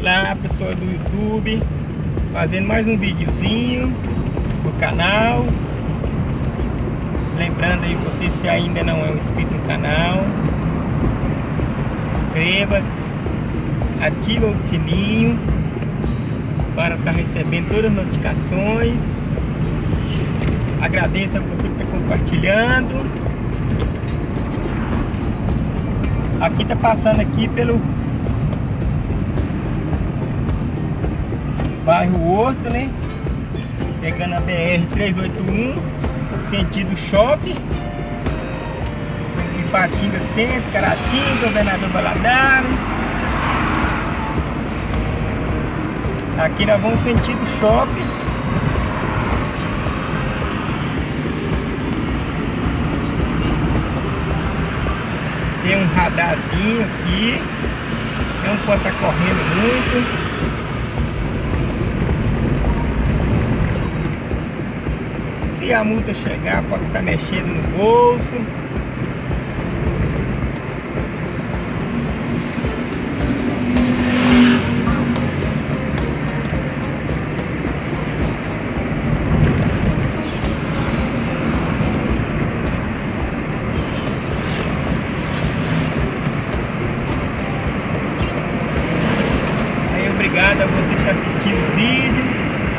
Olá, pessoal do YouTube, fazendo mais um videozinho pro canal. Lembrando aí você, se ainda não é inscrito no canal, inscreva-se, ativa o sininho para estar recebendo todas as notificações. Agradeço a você que está compartilhando. Aqui tá passando aqui pelo bairro Horto, né? Pegando a BR-381, sentido shopping, Ipatinga Centro, Caratinga, Governador Valadares. Aqui nós vamos sentido shopping. Tem um radarzinho aqui, não pode estar correndo muito. Se a multa chegar, pode estar mexendo no bolso. Aí, obrigado a você que está assistindo o vídeo.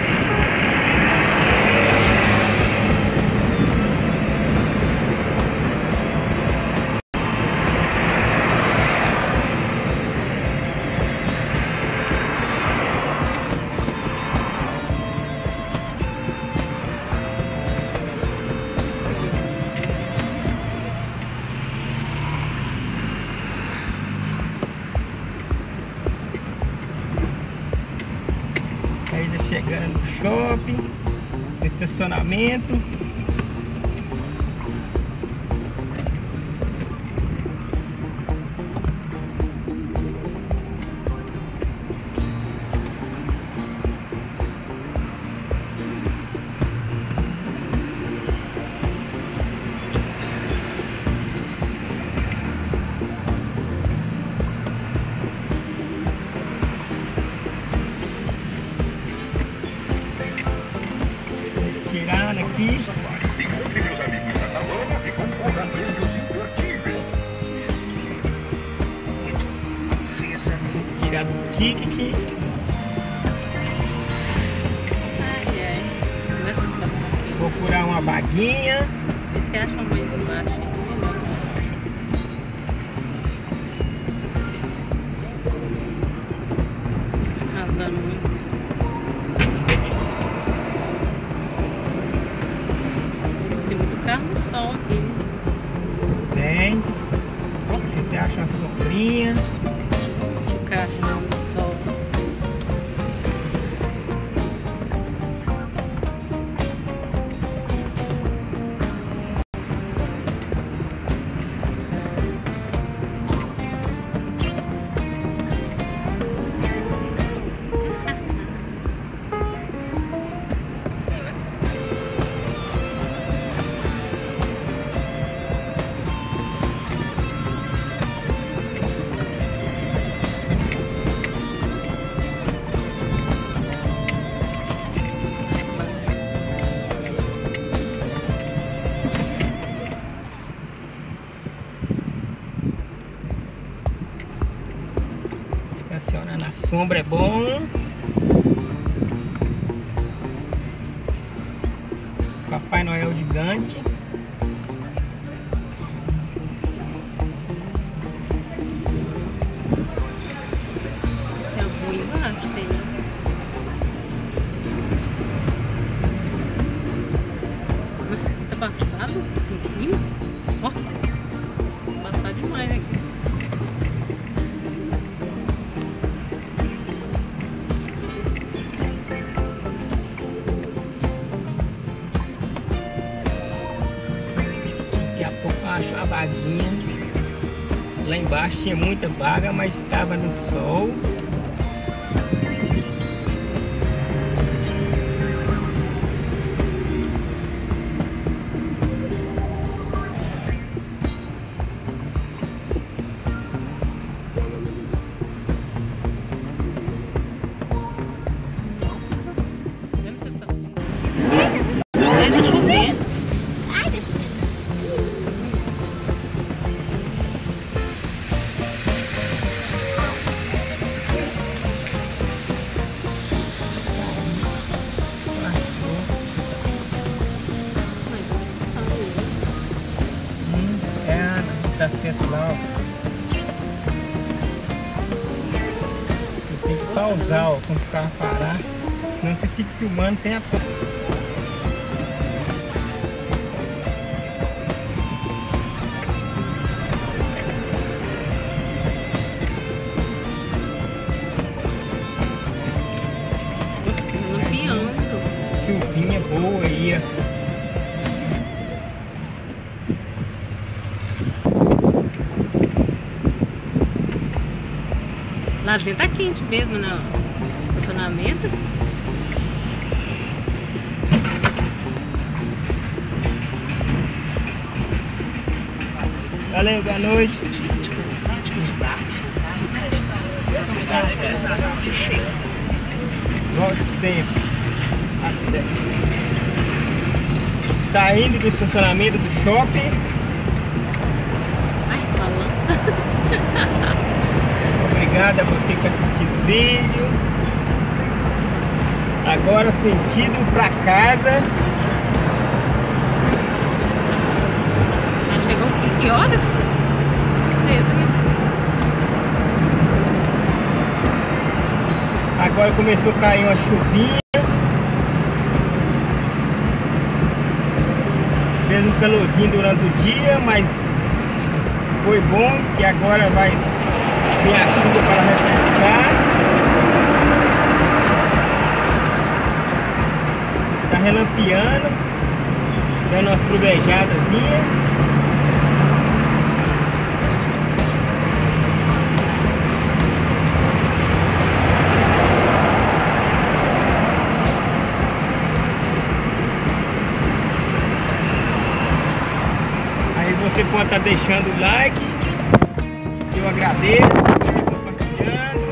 Chegando no shopping, no estacionamento. Tirando aqui. Encontre meus amigos nessa lona e concorra a prêmios imperdíveis. Tirar do ticket. Procurar uma baguinha. Você acha mais embaixo? Andando muito. Tem muito carro no sol aqui. Tem. Você acha uma sombrinha. O carro no sol. Estaciona na sombra é bom. Papai Noel gigante. Tem algum embaixo, tem. Nossa, tá abafado em cima? Ó, abafado demais aqui. Daqui a pouco eu acho uma vaguinha. Lá embaixo tinha muita vaga, mas estava no sol. pausar, ó, quando o carro parar. Senão você fica filmando, tem a... Chuvinha boa aí, ó. Lá dentro tá quente mesmo no estacionamento. Valeu, boa noite. Volte sempre. Saindo do estacionamento do shopping. Ai, balança. Obrigado a você que assistiu o vídeo. Agora sentido pra casa. Já chegou aqui, que horas? Cedo, né? Agora começou a cair uma chuvinha. Fez um calorzinho durante o dia, mas foi bom que agora vai vir a chuva para refrescar. Tá relampeando, dando umas truvejadazinhas. Você pode estar deixando o like, eu agradeço, compartilhando.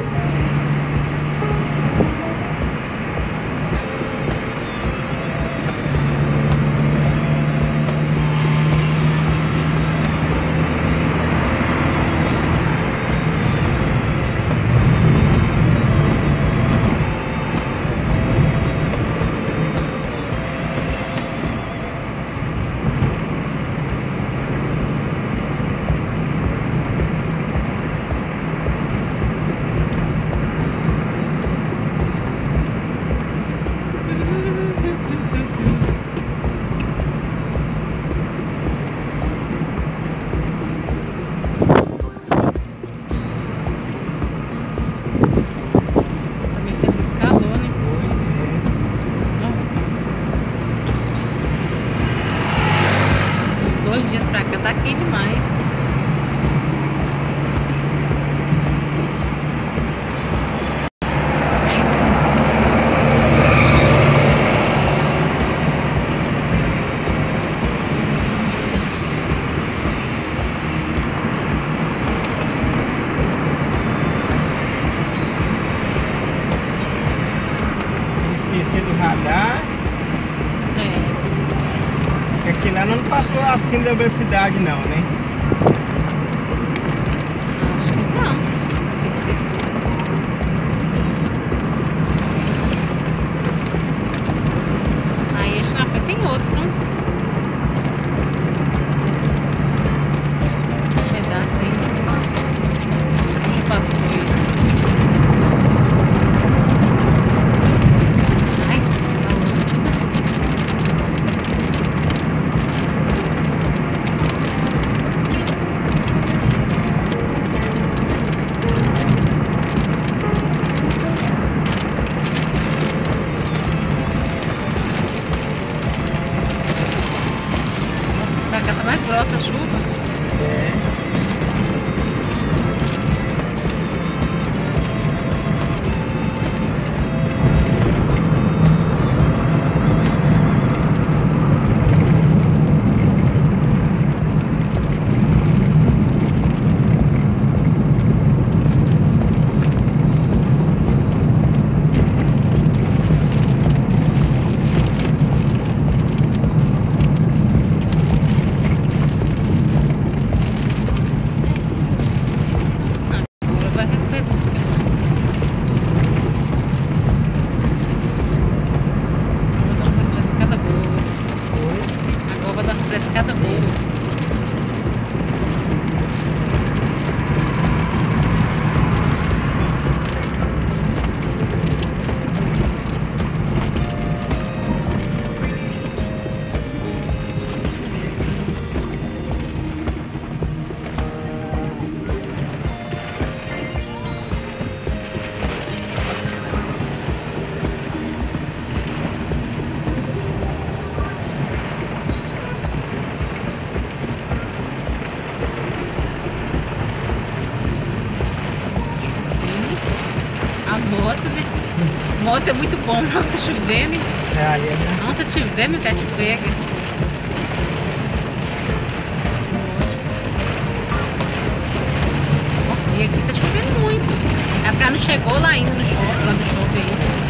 Tá quente demais. Esquecer do radar. Aqui lá não passou acima da velocidade não, né? Acho que não. Tem que ser. Aí a chapa tem outro. Esse pedaço aí não passou aí. Ai, balança. moto, né? Moto é muito bom, não tá chovendo. Hein? É ali, né? Não, se tiver, meu pé te pega. E aqui tá chovendo muito. A cara não chegou lá ainda no shopping, lá no shopping ainda.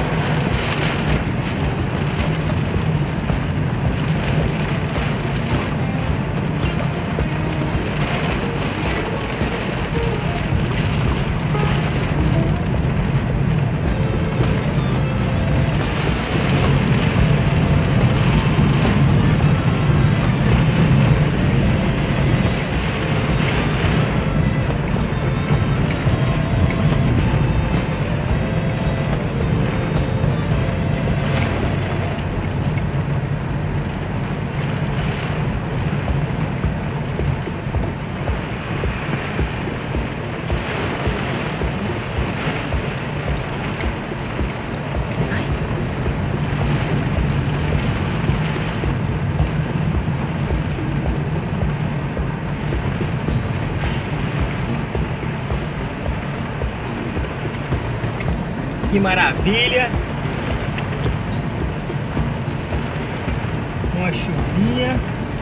Que maravilha! Uma chuvinha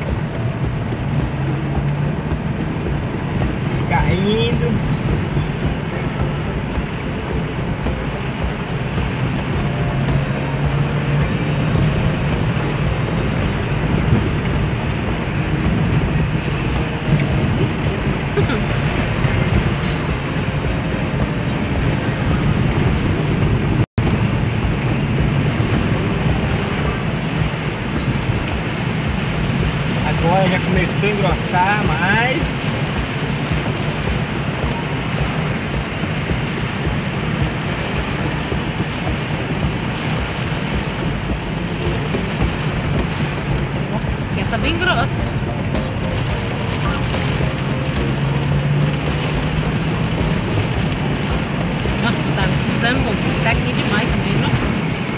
caindo. Agora já começou a engrossar mais. Aqui tá bem grossa. Nossa, tá precisando ficar aqui demais também, não?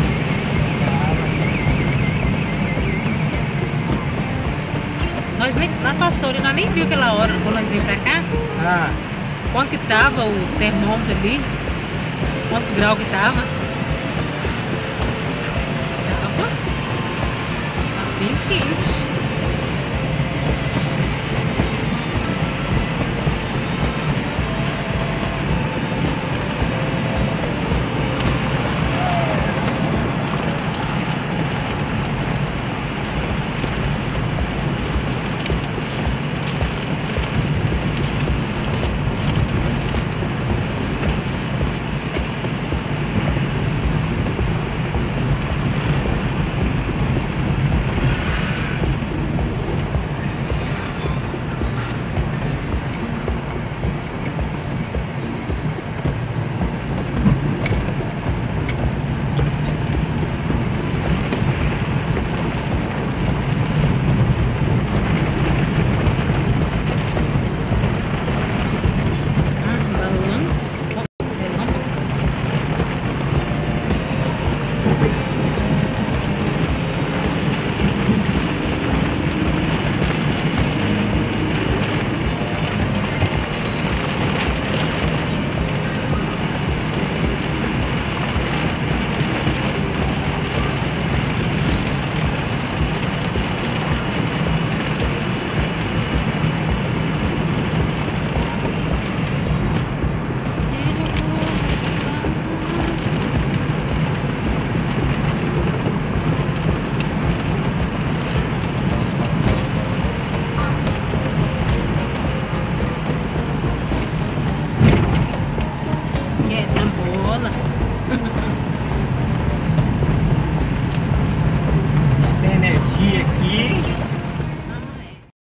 Nós passou ali, nós nem viu aquela hora quando nós veio pra cá. Ah, Quanto que tava o termômetro ali? Quantos graus que tava? Tava bem quente.